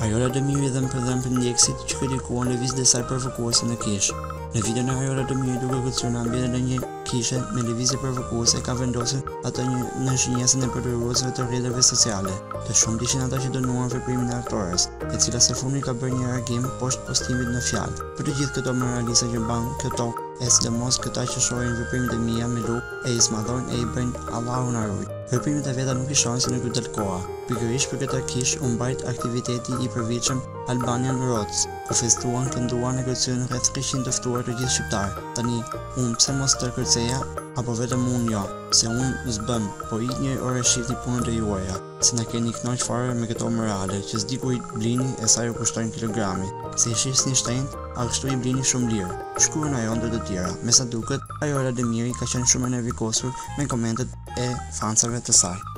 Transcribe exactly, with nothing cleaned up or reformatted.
Arjola Demiri dhe më përdhem për ndjekësit që kritikuan lëvizjet e saj provokuese në Kishe. Në videon e Arjola Demiri duke kërcyer në ambientin e një kishe me lëvizje provokuese ka vendosur atë një në shënjesën e përdoruesve të rrjeteve sociale. Të shumtë ishin ata që dënuan veprimin e aktores, e cila së fundmi ka bërë një reagim poshtë postimit në fjalë. Për të gjithë këto moralista që mban kjo tokë, e sidomos këta që shohin veprimet e mia me luk e i smadhojnë e i bëjnë Allahu na ruaj. Veprimet e veta nuk i shohin se nuk u del koha. Pikërisht për këtë kish u mbajt aktiviteti i përvitshëm Albanian Roads, ku festuan, kënduan e kërcyen rreth tresqind të ftuar të gjithë shqiptar. Tani, unë pse mos të kërceja, apo vetëm unë jo, se unë s'bëm, po i një orë shifni punën e juaja, se na keni kënaq fare me këto morale, që s'di ku i blini e sa ju kushtojnë kilogrami. Se i shisni shtrenjtë, a kështu i blini shumë lirë. Shkruan ajo ndër të tjera. Me sa duket, Arjola Demiri ka qenë shumë e nervikosur me komentet e fansave të saj.